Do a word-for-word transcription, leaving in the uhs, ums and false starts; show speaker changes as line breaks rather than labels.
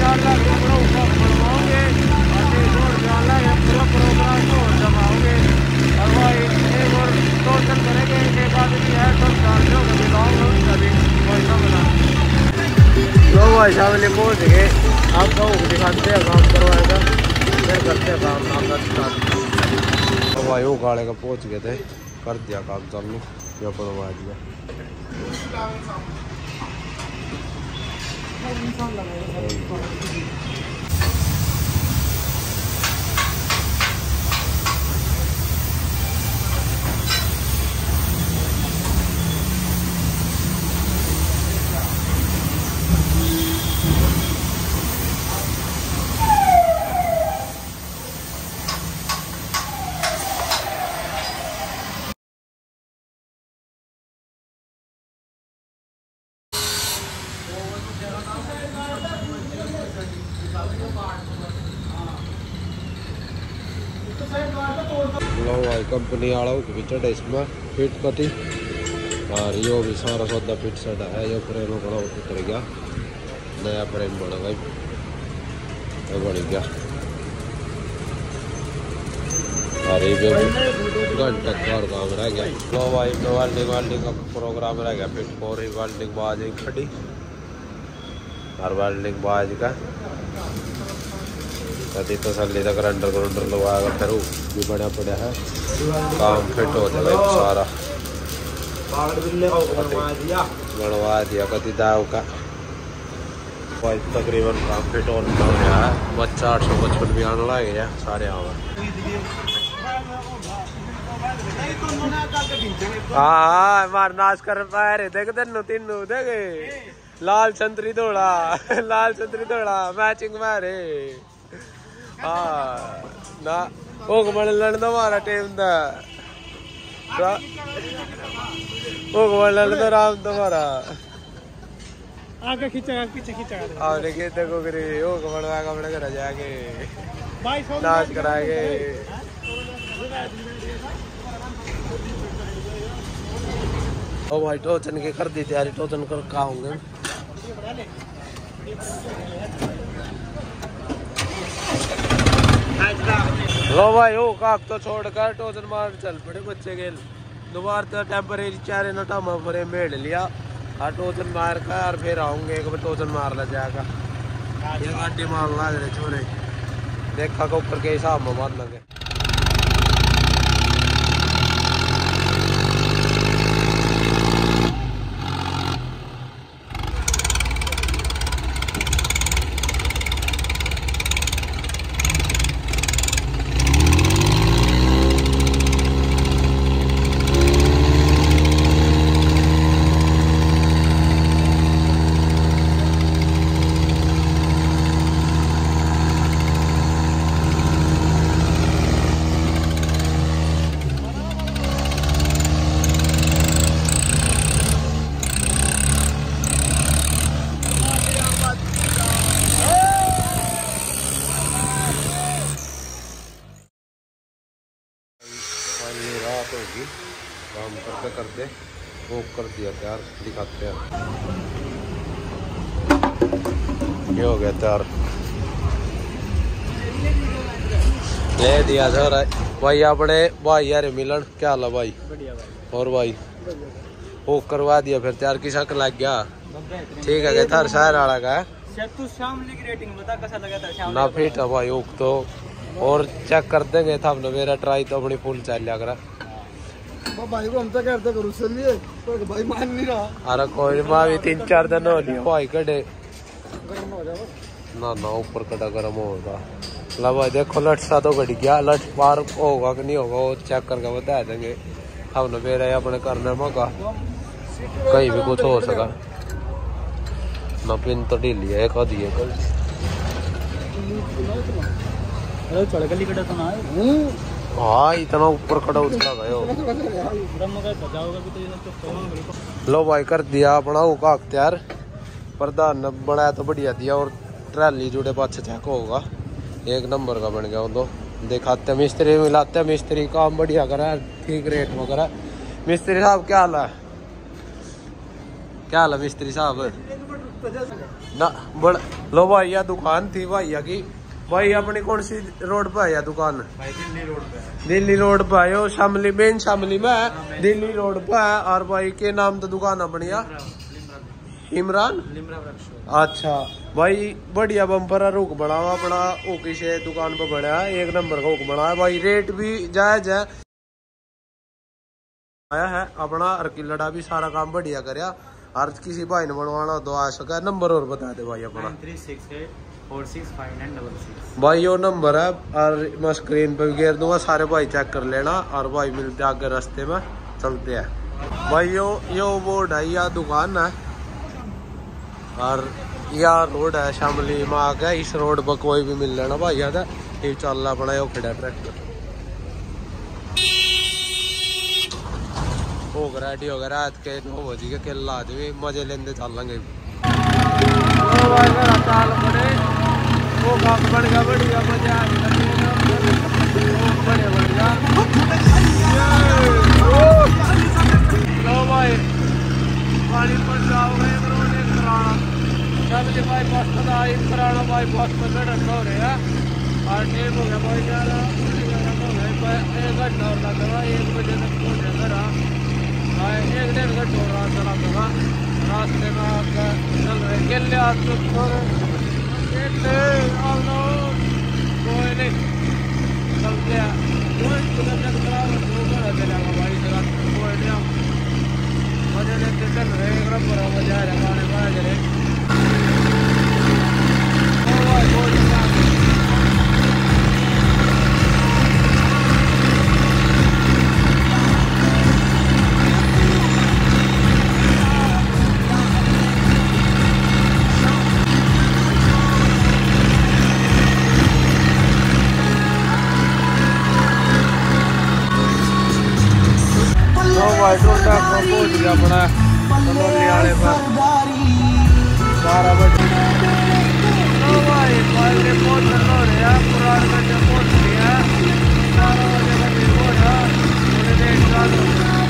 बनवाओगे पूरा प्रोग्राम को जमाओगे और भाई एक और टोटल करेंगे। एक आदमी है तो चार जो कभी पैसा बना लो भाई साहब पहुँच गए। आप गाँव दिखाते हैं काम करवाएगा फिर करते हैं काम आपका स्टार्ट। तो भाई वो गाड़े का पहुँच गए थे कर दिया काम चालू या बनवा दिया। लो भाई कंपनी वाला पिछड़ इसमें फिट कटी और यो भी सारा सौदा फिट सड़ा है। यो फ्रेम बड़ा उतर गया नया फ्रेम बना भाई ये बढ़ गया। और ये घंटे और काम रह गया। लो भाई वेल्डिंग वेल्डिंग का प्रोग्राम रह गया फिट और वेल्डिंग बाज खड़ी और वेल्डिंग बाज का कभी तसली तक रंडर ग्रुंडर लगवाएगा फिर भी बढ़िया पड़ा है काम फिट हो जाएगा सारा बनवा दिया कभी दाव का भाई तकरीबन काम फिट होने गया है। बच्चा आठ सौ पचपन भी आने लगे है सारे आवा। हाँ मार नाच कर पाए रे देख तेनू तीनू देखे लाल संतरी दौड़ा लाल संतरी दौड़ा मैचिंग मारे। हाँ ना ओ कमल लड़न हमारा टीम दा ओ कमल लड़न राम तुम्हारा आगे खींचेगा पीछे खींचेगा आपने कहते को करे ओ कमल कमल घर जाके नाच कराएंगे। ओ भाई टोचन के कर दी तैयारी टोचन कर का होंगे। लो भाई ओ काक तो छोड़कर टोचन मार चल पड़े बच्चे के दोबारा तो टेम्परेरी चारे नटा मफरे मेड़ लिया और टोचन मार कर और फिर आऊंगे एक बार टोचन मार ला जाएगा। ये गाड़ी मार ला रहे छोरे देखा को ऊपर के हिसाब में मार लगे। रात होगी काम करते करते वो कर दिया तैयार दिखाते हैं। ये हो गया तैयार ले दिया सर भाई अपने भाई यार मिलन क्या हाल है भाई बढ़िया भाई और भाई वो करवा दिया फिर तैयार किसा का लग गया ठीक है थार शहर वाला का ना फिट है भाई ओक तो और चेक कर देंगे था हमने मेरा ट्राई तो अपनी फुल चल लिया करा भाई को हम तो कहते करूँ चलिए भाई मान नहीं रहा। अरे कोई माँ भी तीन चार दिन हो लिया भाई कटे ना ना ऊपर कटा गर्म होगा ला भाई देखो लट सा तो घट गया लट पार होगा कि नहीं होगा वो चेक करके बता देंगे हमने मेरा अपने करने मौका कहीं भी कुछ हो सका ना पिन तो ढीली है एक आधी है हाँ इतना ऊपर खड़ा उतरा गए लो भाई कर दिया अपना वो का अख्तियार प्रधान ने बनाया तो बढ़िया दिया और ट्राली जुड़े पाछे चेक होगा एक नंबर का बन गया वो तो दिखाते मिस्त्री मिलाते मिस्त्री काम बढ़िया करा ठीक रेट में करा। मिस्त्री साहब क्या हाल है क्या हाल है मिस्त्री साहब ना बड़ लो भैया दुकान थी भैया की। भाई अपनी कौन सी रोड पे है दुकान?
भाई दिल्ली रोड पे है।
दिल्ली रोड पे है यो, शामली मेन शामली में है, दिल्ली रोड पे है। और भाई के नाम तो दुकान अपनी है इमरान। अच्छा भाई बढ़िया बम्पर है, रुक बड़ा हुआ अपना ओके से दुकान पे बड़ा है, एक नंबर का हुक बना है भाई, रेट भी जायज है आया है अपना। और किलड़ा भी सारा काम बढ़िया करया। और किसी भाई ने बनवाना तो आ सका, नंबर और बता दे भाई अपना।
Three six eight four six five nine double six
भाई यो नंबर है और मैं स्क्रीन पे भी घेर दूंगा, सारे भाई चेक कर लेना। और भाई मिलते आगे रास्ते में चलते हैं भाई। यो यो बोर्ड है या दुकान है और या रोड है शामली में आके, इस रोड पर कोई भी मिल लेना भाई याद है। ये चल रहा बड़ा यो खड़ा ट्रैक्टर हो रेडी हो गया रात के नौ बजे के केला आज भी मजे लेंदे चलेंगे। चाल बड़े वो काम बन गया बढ़िया मजा बड़े बढ़िया। लो भाई पानी पर जाओगे सब भाई बस कराना भाई बस पर ठंडा हो रहा और टेम हो गया भाई ज़्यादा एक घंटा और लगेगा, एक बजे तक पहुँचे घर। एक डेढ़ घंटे और रास्ता लगेगा, रास्ते में आकर चल रहे केले आते केले कोई नहीं चलते हैं भाई जरा कोई नहीं मजे लेते चल रहे एक नंबर मजा आ रहा गाने बाज रहे। पहुंच गया अपना कनौली वाले पर बारह बजे। भाई बहुत ठंडा हो रहा है, पुराने पहुंच गया बारह बजे का